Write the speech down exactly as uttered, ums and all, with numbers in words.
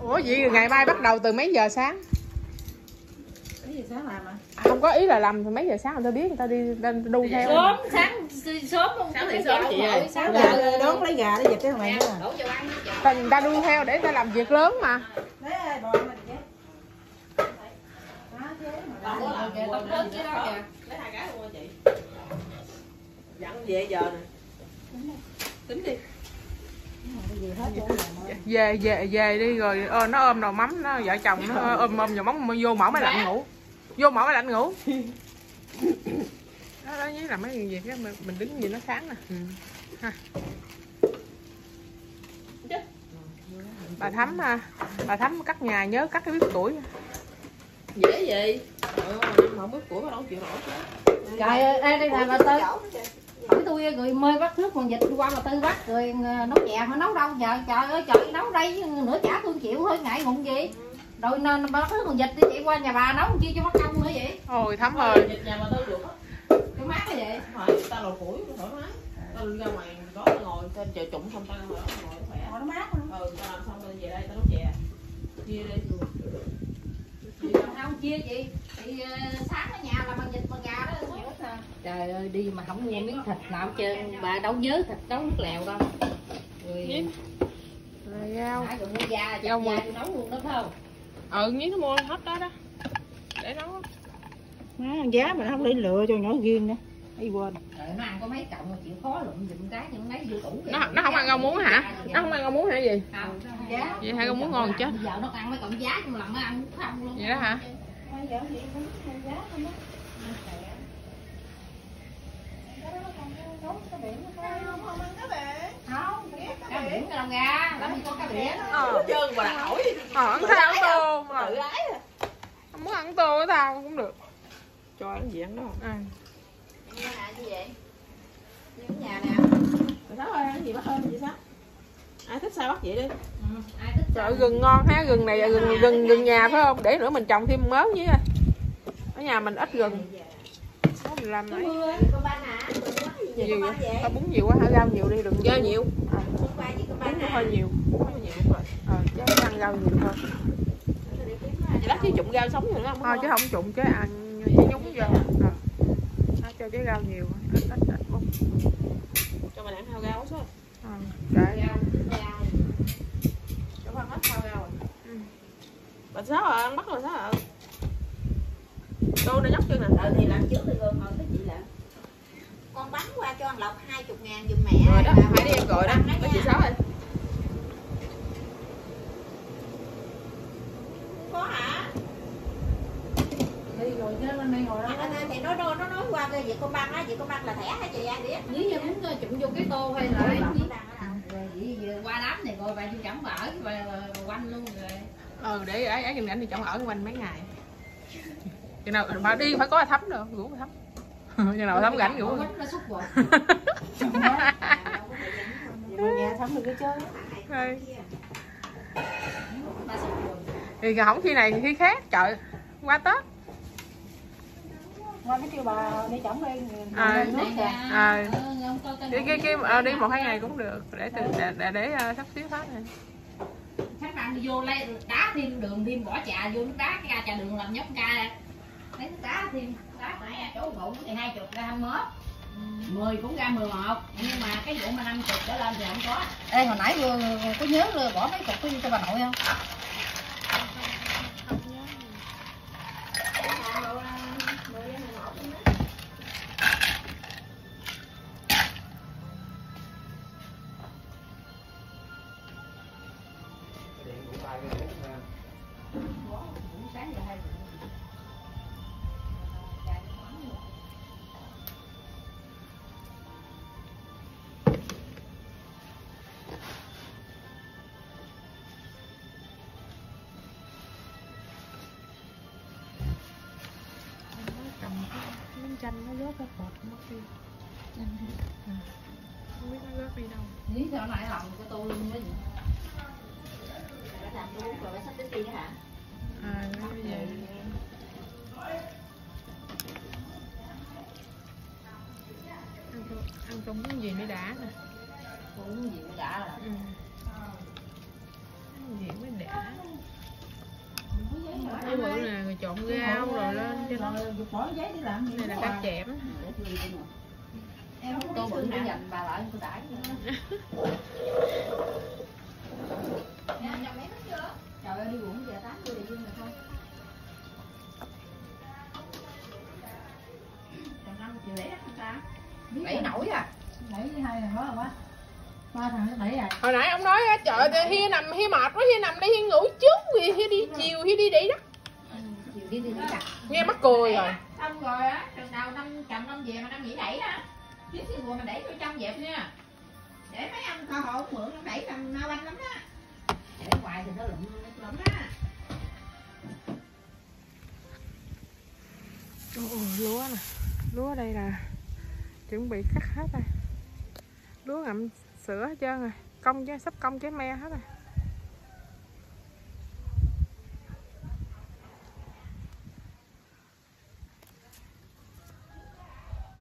Ủa vậy ngày mai bắt đầu từ mấy giờ sáng? Mấy giờ sáng làm à? À, không có ý là làm từ mấy giờ sáng người ta biết người ta đi lên đu theo. Sớm, sáng sớm luôn. Sáng thì sớm chị ơi. sáu Giờ giờ đón lấy gà để dịch cái thằng này nữa. đổ vô ăn. Tại người ta đu theo để người ta làm việc lớn mà. Đấy bò mình chứ. Còn có làm kìa, tóc lớn chứ đó kìa. Lấy hai cái luôn chị. Dặn về giờ nè. Tính đi. Về về về đi rồi ờ, nó ôm nồi mắm nó vợ chồng nó ôm ôm nồi mắm vô mở máy lạnh ngủ. Vô mở máy lạnh ngủ. Đó đó với là mấy người việc đó mình, mình đứng gì nó sáng nè. Ừ. Ha. Bà Thắm ha, bà Thắm cắt nhà nhớ cắt cái biết tuổi. Dễ gì? Ừ, không biết của mà đâu chịu nổi chứ. Trời ơi, đây đây là bà Tư. Hỏi tôi rồi mơi bắt nước còn dịch qua bà Tư bắt rồi nấu chè mà nấu đâu giờ. Trời ơi trời nấu đây nửa chả tôi chịu thôi ngại ngùng gì. Rồi nên bắt nước còn dịch đi chạy qua nhà bà nấu chi cho mất công nữa vậy. Ôi Thắm ơi. Dịch nhà bà Tư được á. Cái mát cái vậy. Hỏi ta lò củi thoải mái. Ta ra ngoài có ngồi trên chợ trụng xong ta ngồi ngồi khỏe. Ngồi nó mát luôn. Ừ, ta làm xong rồi về đây ta nấu chè. Chia đi. Không chia chị thì uh, sáng ở nhà là bằng vịt bằng gà đó nhiều ít à. Trời ơi đi mà không mua miếng thịt nào hết trơn, bà đâu nhớ thịt nấu nước lèo đâu rồi Rồi rau nãy rồi mua da rau da tôi nấu luôn đó phải không? ừ nhớ nó mua hết đó đó để nấu Má giá mà nó không để lựa cho nhỏ riêng nữa. Ai quên. Trời nó ăn có mấy cọng mà chịu khó lụm giùm cái nhưng lấy vô tủ nó nó không ăn rau muống hả? Nó không ăn rau muống hả gì? Không, giá. Vậy hay rau muống ngon chết. Giờ nó ăn mấy cọng giá nhưng lần nó ăn không luôn. Vậy đó hả? Không, cá biển cái lông gà, làm gì có cá biển. Ờ, trơn bà đã hỏi. Ờ, ăn sao ăn tô. Tự ái à. Không muốn ăn tô với tao cũng được. Cho ăn gì ăn đó. À. Như nè gì vậy? Như ở nhà nè. Rồi sao ơi, ăn gì bắt hơn gì sao? Ai thích sao bắt vậy đi. Ừ, ai thích Trời gừng ngon ha, gừng này là gừng gừng gừng nhà phải không? Để nữa mình trồng thêm mớ với. Ở nhà mình ít gừng. Mình làm mấy. Nhiều vậy? Tao bún nhiều quá hả? Rau nhiều đi đừng Rau nhiều. À. Bún nó hơi nhiều. Ờ, chứ ăn rau nhiều thôi. Chị lát chứ trụng rau sống rồi đó. Thôi chứ không trụng chứ ăn chỉ nhúng vô. Ờ. Cho cái rau nhiều, ít ít ít bún. Cho mình ăn thao rau số. Ờ, để Cho con hết thao rau rồi. Ừ. Bà sao rồi, ăn bắt rồi sao rồi? Đô nó nhóc chân nè. Ừ thì làm trước thì rồi hồi cái chị làm. Con bắn qua cho anh Lộc hai mươi ngàn giùm mẹ. Rồi đó, phải đi em gọi đó. Mấy chị Sáu ơi. Có hả? Đi rồi chứ lên đây ngồi đó. Thì nó nó nó nói qua cái việc con băng á, việc con băng là thẻ hả chị ai biết? Nếu như muốn chụm vô cái tô hay là Gì qua đám này rồi bà vô chổng bà ở và quanh luôn rồi. Ừ để ấy ấy chừng rảnh thì chồng ở quanh mấy ngày. Chừng nào phải đi phải có Thắm được, rủ Thắm. Chừng nào Thắm rảnh rủ. Nó xúc rồi. Về nhà Thắm được cái chơi. Thì không khi này thì khi khác trời qua Tết. Qua cái kêu bà đi chổng đi. À, à, đi cái cái cái đi một hai ngày cũng được để từ để để, để uh, sắp xếp hết này. Khách ăn đi vô lấy đá thêm đường thêm bỏ trà vô nước đá cái trà đường làm nhóc ca lấy nước đá thêm đá nãy chỗ ngủ thì hai chục ra hai mốt mười cũng ra mười một nhưng mà cái vụ mà năm chục trở lên thì không có. Ê hồi nãy vừa có nhớ bỏ mấy cục cái cho bà nội không? Miếng chanh nó rớt cái bọt mất đi. À, không biết nó rớt đi đâu. Nếu sao lại làm cái tô luôn đó gì? Phải làm tôi rồi phải sắp đến đi nữa hả? À nó về. Ăn con ăn con món gì mới đã nè. Cũng gì cũng đã rồi. Ừ. Ăn gì mới đã. Cái bự nè, rồi trộn rau rồi lên cho nó. Bỏ giấy đi làm gì. Đây là cá chẽm. Em tô bự để dành bà lại tôi đãi nữa. Trời ơi đi uống giờ tám mươi dương rồi thôi. Còn năm triệu lẻ không ta? Đẩy nổi à. Đẩy với hai thằng đó là quá. Ba thằng nó đẩy rồi. Hồi nãy ông nói á, trời ơi, Hi nằm, Hi mệt quá, Hi nằm đây, Hi ngủ trước, Hi đi chiều, Hi đi đi đó. Chiều đi đi đặt. Nghe mắc cười rồi. Xong rồi á, chừng nào năm chậm năm về mà năm nghỉ đẩy á. Chứ xíu vừa mà đẩy vô trong dẹp nha. Để mấy ông kho hộ mượn nó đẩy làm mau banh lắm á. Để hoài thì nó lụm Lắm á. Ồ, lúa nè, lúa đây là chuẩn bị cắt hết rồi. Lúa ngậm sữa hết trơn rồi, công chứ sắp công trái me hết rồi.